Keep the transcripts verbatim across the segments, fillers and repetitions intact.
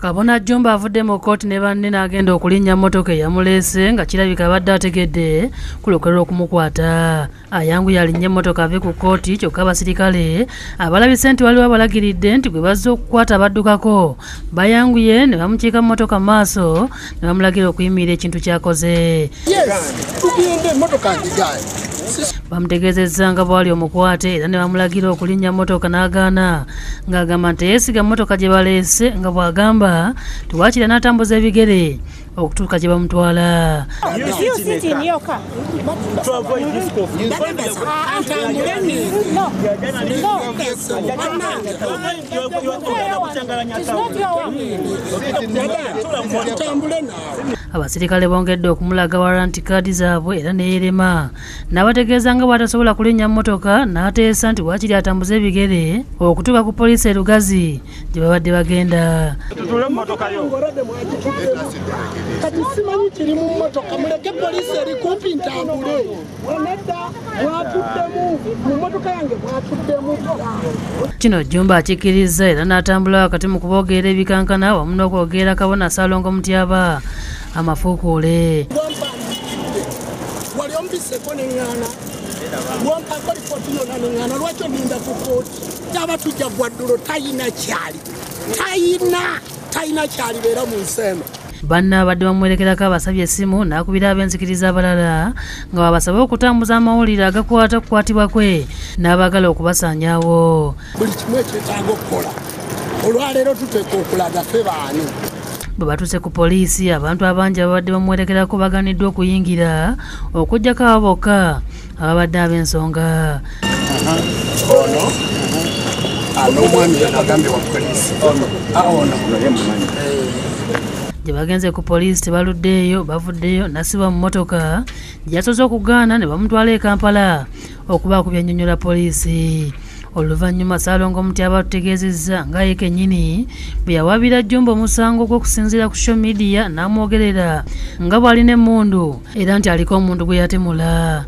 Kabona Jumba avudde mu kkooti ne banne n'agenda okulinnya mmotoka eyamuleese nga kirabika abadde ategedde kulokerera okumukwata. Ayangu yalinnye emmotoka ave ku kkooti kyokka abasirikale abalabise nti waliwo abalagiridde nti gwe bazze okukwata abaddukako bayanguye ne bamukiika mu mmotoka mu maaso ne bamulagira okuyimirira ekintu ky'akoze. Bamutegeezezza nga bwali omukwate era ne bamulagira okulinnya mmotoka n'agaana ng'agamba nti yeesiga mmotoka gye baleese nga bw'agamba tiwaakira n'atambuza ebigere okutuuka gye bamutwala. Abasirikale bongedde okumulaga waranti kaadi zaabwe era neerema n'abategeeza nga bw'atasobola kulinnya mmotoka n'ateesa nti waakiri atambuza ebigere okutuuka ku poliisi e Lugazi gye babadde bagenda. Kino Jumba akikkiriza era n'atambula wakati mu kuboogera ebikankana wamu n'okwogerera Kabona Ssaalongo Mutyaba amafuukuule. Banna abadde bamuwerekerako abasabye essimu n'akubira ab'enzikiriza abalala nga babasaba okutambuza amawulire agakwata kukwatibwa kwe n'abaagala okubasaanyaawo. Buli kimu ekyetaaga okukola olwaleero tuteeka okulaga ffe baani. Bwe batuuse ku poliisi abantu abangi ababadde bamuwerekerako baganiddwa okuyingira okuggyako abo bokka ababadde ab'ensonga. Ono n'omwami agambye wa poliisi ono gye bagenze ku poliisi tebaluddeeyo bavuddeyo nasibwa mu mmotoka gye yasoze okugaana ne bamutwala e Kampala okubaako byannyonnyola poliisi. Oluvannyuma Ssaalongo Mutyaba tutegeezezza nga ye kennyini bwe yawaabira Jumba omusango gw'okusinziira ku social media n'amwogerera nga bw'alina emmundu era nti aliko omuntu gwe yatemula.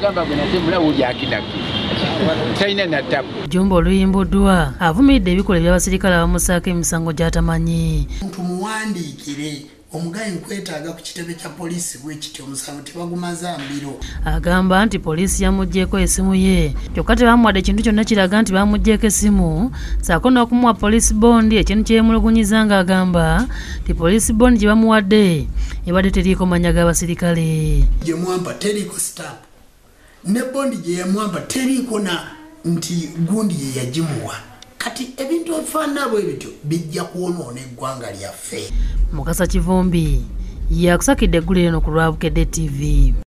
Jumba oluyimbuddwa avumiridde ebikolwa eby'abasirikale abamusaako emisango gy'atamanyi. Tumuwandiikire omugayi nkwetaaga ku kitebe kya poliisi bwe kityo omusango tebagumaza mbiro. Agamba nti poliisi yamuggyeko essimu ye kyokka tebamuwadde ekintu kyonna kiraga nti bamuggyeko essimu ssaako n'okumuwa poliisi bondi ekintu kye yeemulugunyiza ng'agamba nti poliisi bondi gye bamuwadde ebadde teriiko mannya g'abasirikale. Gye mwampa teriiko stamp ne bondi gye yamwampa teriiko na nti gundi ye yagimuwa. Kati ebintu ebifaanana bwe bityo bijja kwonoona eggwanga lyaffe. Mukasa Kivumbi yakusakidde eggulire no ku Lwabukedde T V.